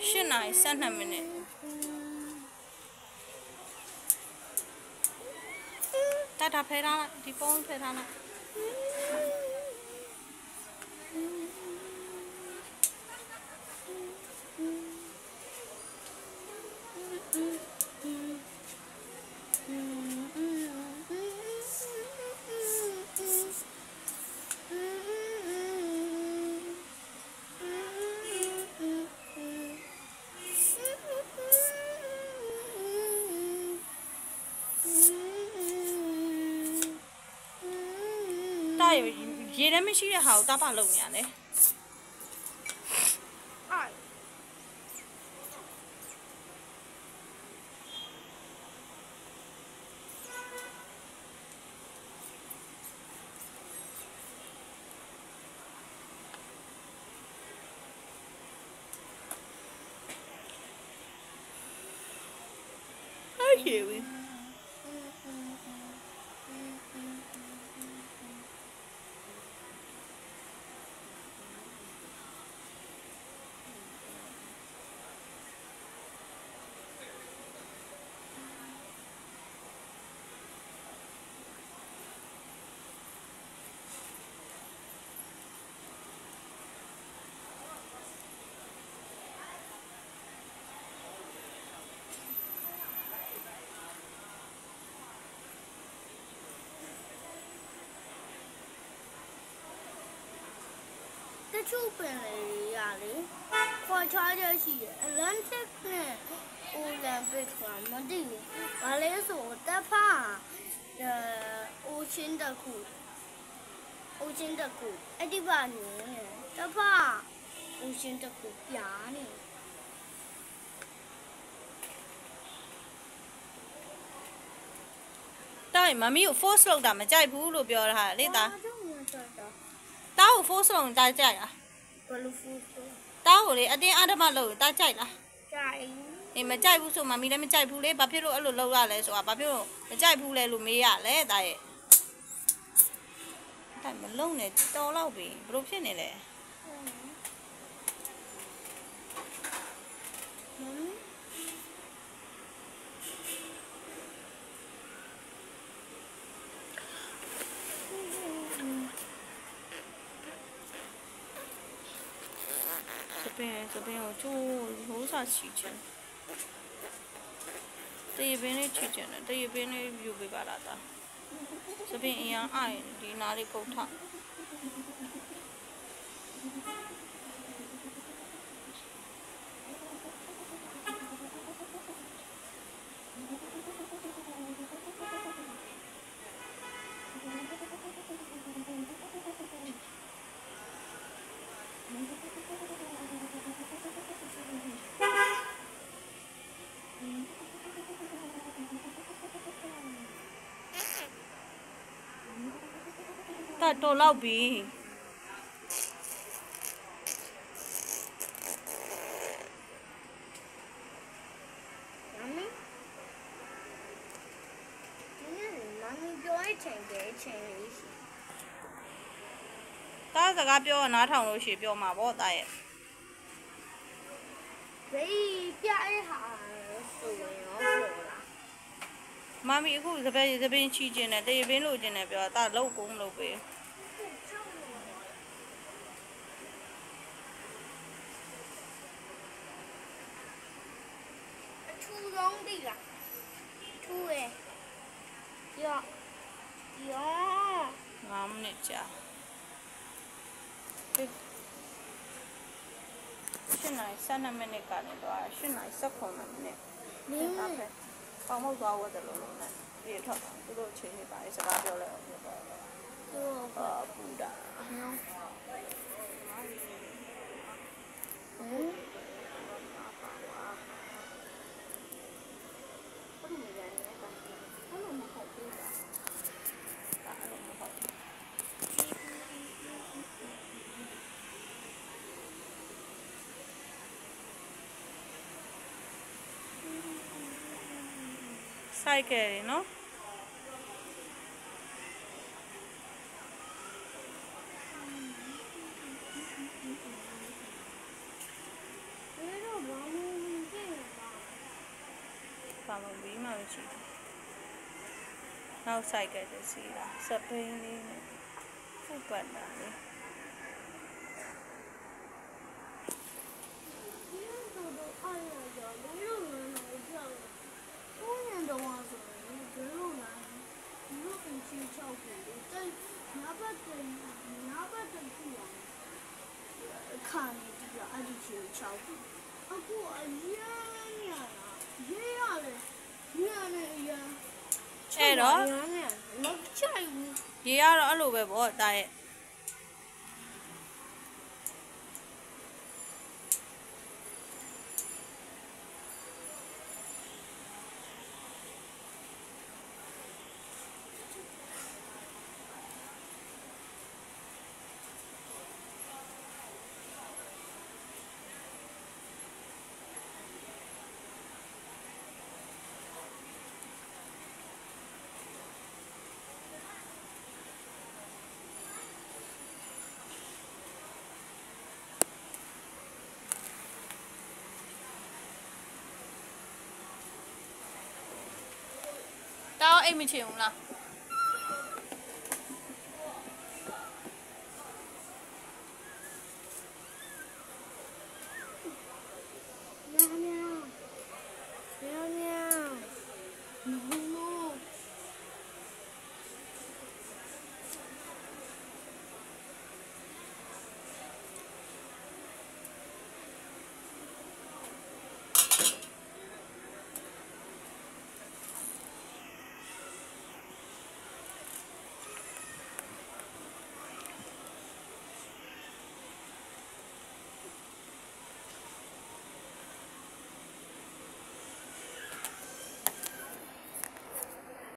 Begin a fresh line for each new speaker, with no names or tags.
8 နာရီ12မိနစ်တာဖဲထားလိုက်ဒီပုံးဖဲထားလိုက်ရေထဲမရှိတဲ့ဟာကိုတားပါလုပ်နေရတယ်ဟဲ့ရေ
တချို့ပင်လေရလေခေါ်ချားရရှိတယ် Atlantic နဲ့ Olympic ကမသိဘူးဘာလဲဆိုတပ်ဖာOcean တခုအဲ့ဒီပါနေတပ်ဖာ Ocean တခုပြားနေ
တားမမီကို force လုပ်တာမကြိုက်ဘူးလို့ပြောတာလေတားတားကို force လုပ်တာကြိုက်လား
ဘယ်လို force
တားကိုလေအတင်းအဓမ္မလုပ်တာကြိုက်လား
ကြိုက်
အေးမကြိုက်ဘူးဆိုမမီလည်းမကြိုက်ဘူးလေဘာဖြစ်လို့အဲ့လိုလုပ်ရလဲဆိုတာဘာဖြစ်လို့မကြိုက်ဘူးလဲလို့မေးရလဲတားရဲ့တားမလုံးနဲ့တော်တော့ပြီဘယ်လိုဖြစ်နေလဲ这边我就楼上起见，这一边的起见了，这一边的又被把它打，这边一样矮，离哪里够长？တော်လောက်ပြီတားစကားပြောနားထောင်လို့ရှိပြောမှာပေါ့တားရဲ့
ဘေးပြအဲ့ဟာဆိုရင်ရောပေါ်လာ
မမီအခုသပင်းချီကျင်တယ်တရေပင်းလို့ကျင်တယ်ပြောတာလောက်ကုန်မလုပ်ပေး
အထူဆုံးပြီလားထူရယ်ရော
9မိနစ်ကြာ8နာရီ12မိနစ်ကနေတော့8နာရီ19မိနစ်နေတာပဲပေါင်းမသွားဝတ်တယ်လို့လည်းပြေထွက်ပါသူတို့ချင်းနေပါလေစကားပြောလိုက်အောင်ပြောပါပူတာစိုက်ခဲ့တယ်နော်
အဲ့တော့ဘာမှ
မှဘီးမှမရှိဘူးနောက်ဆိုင်ကတစီးလားစပိန်လေးနဲ့ဖုတ်ပတ်တာလေ
看你这个，俺就去瞧顾。အခုအရမ်းရတာရေးရတယ်ရေးရတယ်အရမ်း
အဲ့တော့
ရမ်းနဲ့မချိုက်ဘူး
ရေကတော့အဲ့လိုပဲပေါ့တာရဲ့တောင်းအိမ်မချင်ဘူးလား